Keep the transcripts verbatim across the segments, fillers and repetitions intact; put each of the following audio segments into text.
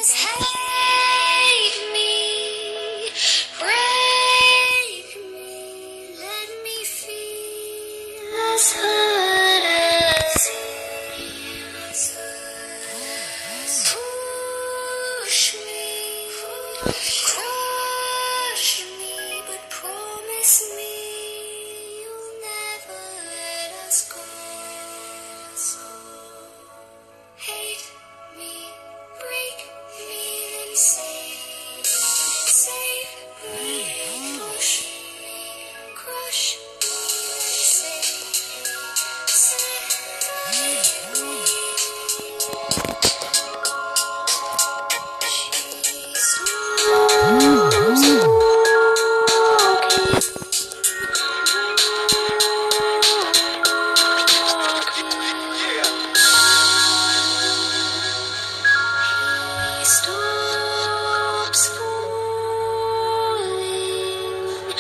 Save me, break me, let me feel as hurt as you. Push me, crush me, but promise me you'll never let us go. Hate me, break me, then save, save me, push me, crush me, save, save me. Stops falling,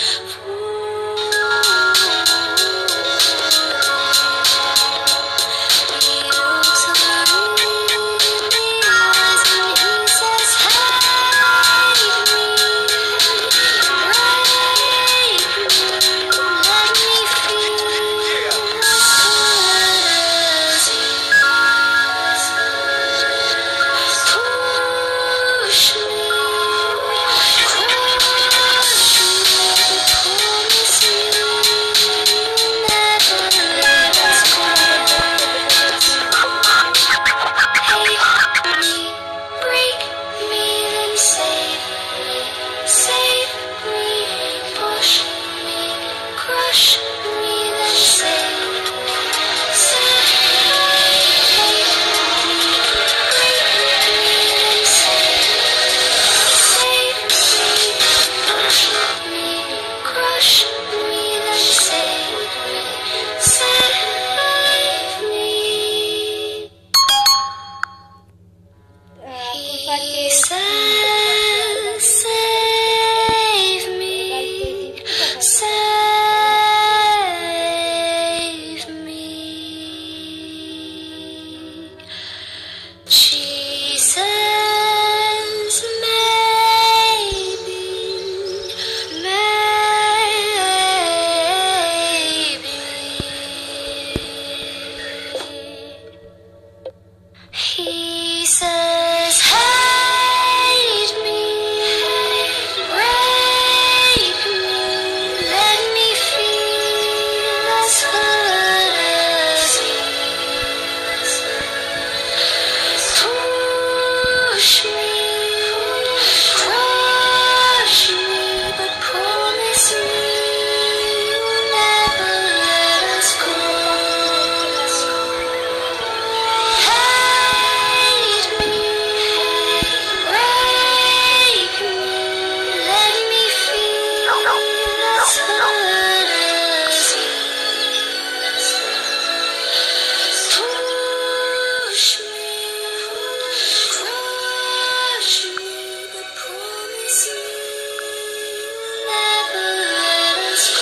he looks at me in the eyes and he says, hide me, break me, let me feel as hard as you. Push me, crush me, but promise me you'll never let us go. Hate me, break me, then save me, save me, push me, crush me, then save me, save me. Hate me, break me, then save me, save me, push me, crush me, then save me, save me. He says, save me, save me. She says, maybe, maybe. He says, hate me, break me, let me feel as hurt as you. Push me, crush me, but promise me you'll never let us go. Hate me, break me, let me feel as hurt as you. Push me, crush me, but promise me you'll never let us go.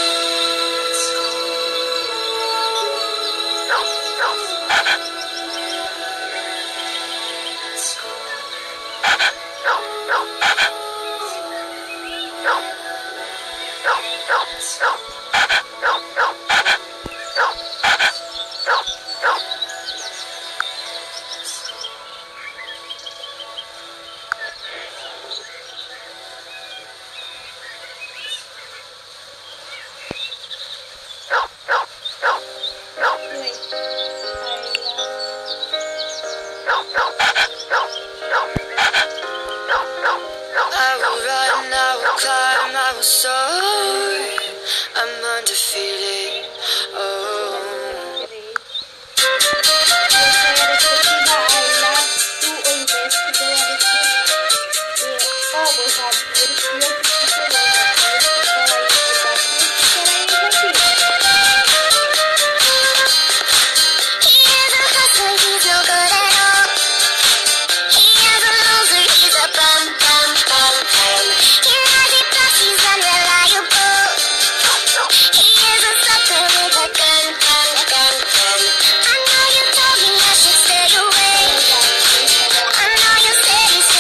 I will run, I will climb, I will soar. I'm undefeated. Oh. He is a hustler, he's no good at all. He is a loser, he's a bum, bum, bum, bum. He lies, he talks, he's unreliable. He is a sucker with a gun, gun, gun, gun. I know you told me I should stay away. I know you said he's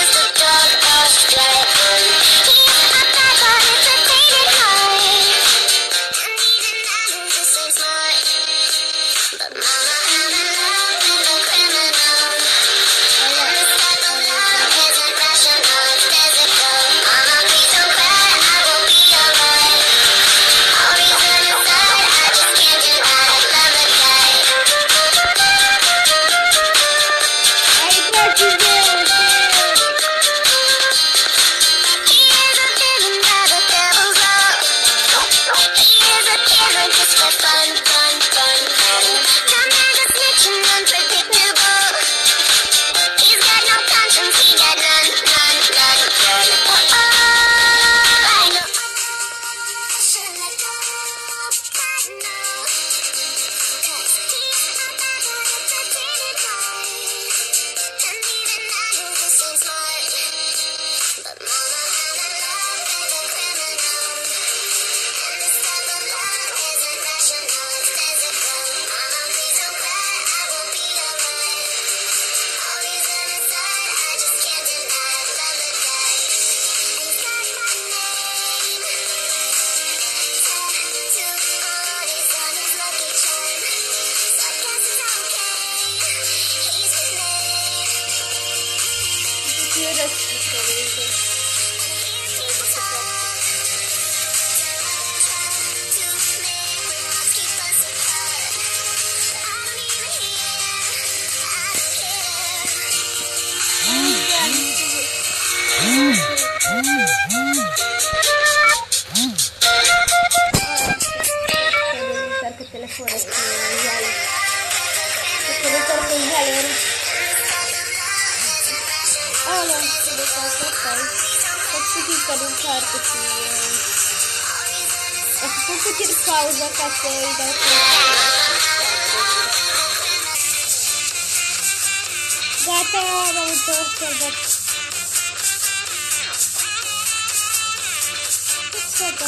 Că telefonul cu Jale. Telefonul cu Jale. Ala, să de fac asta. Să știi că din carte și... O să pun puțin pauză ca să-i dau cu... Gata, m-am întors să văd. Gata.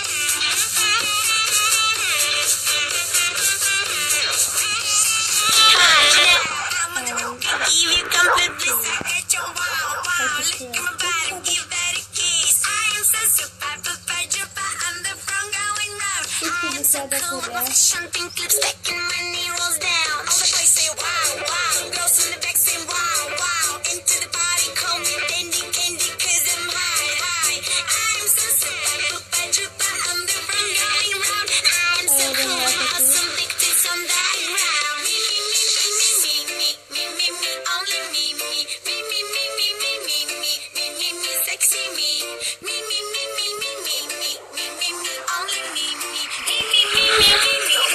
Something clips back and money rolls down. All the boys say wow, wow. Girls in the back say wow, wow. Into the party, call me Dandy Candy, cause I'm high, high. I'm so super, duper, duper. I'm the front going round. I'm so cool, awesome, big tits on that ground. Me, me, me, me, me, me, me, me, me, only me, me, me, me, me, me, me, me, me, me, me, me, sexy me. Me, me, me, me, me, me, me, me, me, me, only me, me, me, me, me, me, me.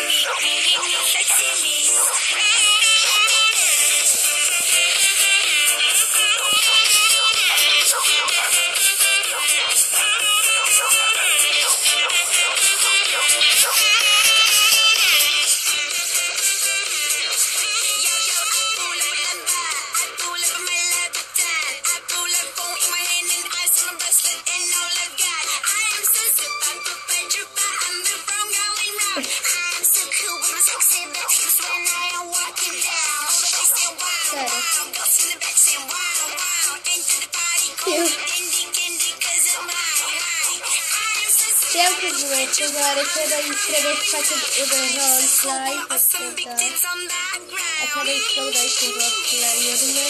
Știam că durește, deoarece noi trebuie să facem un roleplay, pentru că așa de știu noi cu roleplay-urile.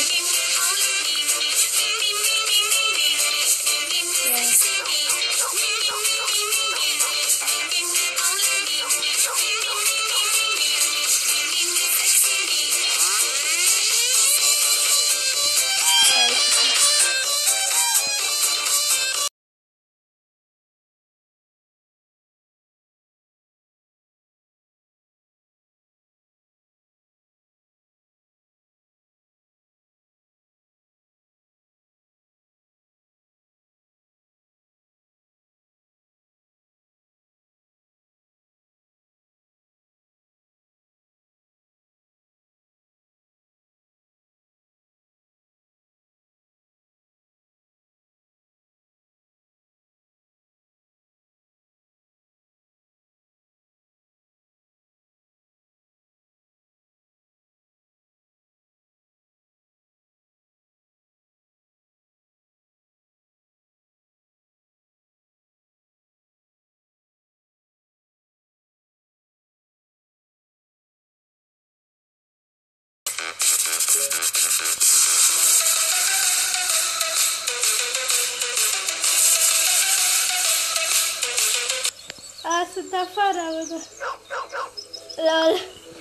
A, sunt afară, mă. Lol.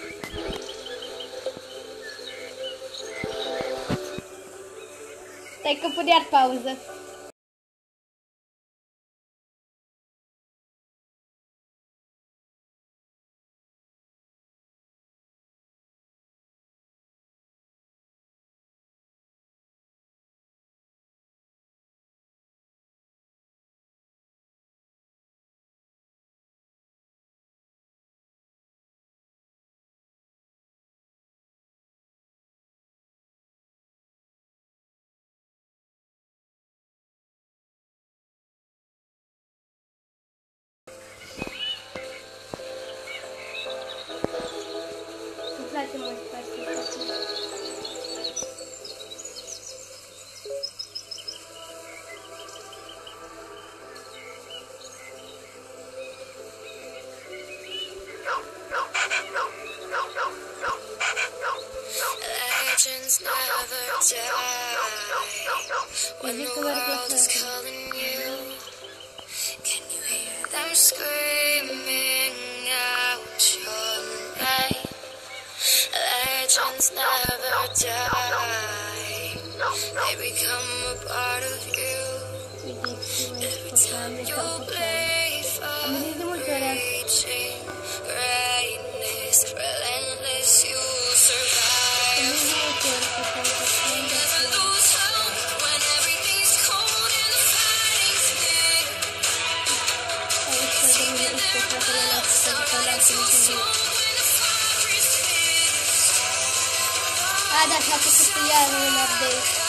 Stai că pun iar pauză. Place mult să Legends never die when the world is calling you. Can you hear them screaming out your name? Legends never die. They become a part of you. muy enfocados, estamos enfocados. A mí me muy llorar. Ah, da já que copiaram o update.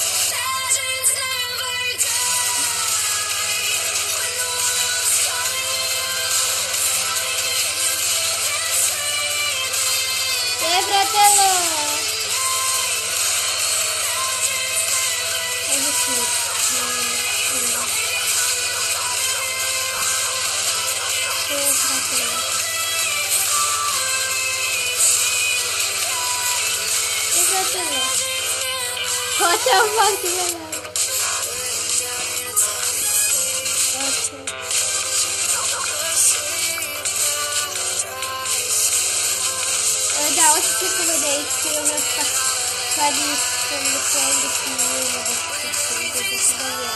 É, fratello! É isso. É, fratello. What the fuck is that? Okay. Da wasu cikin da yake wasu kadi sun da kayan da su yi da su da su da yawa.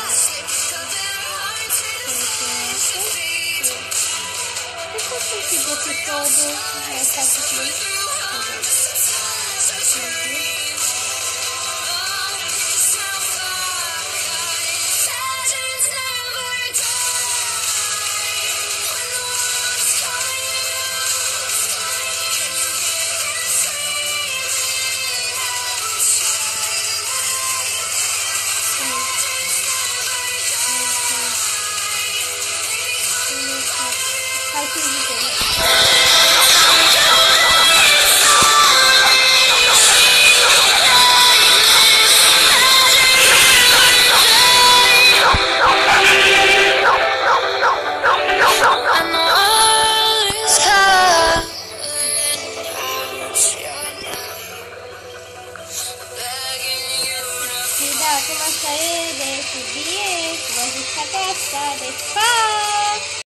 Essa aqui desse todo, essa aqui. Cuidado com a saída, subir, vai ficar cansada, pá!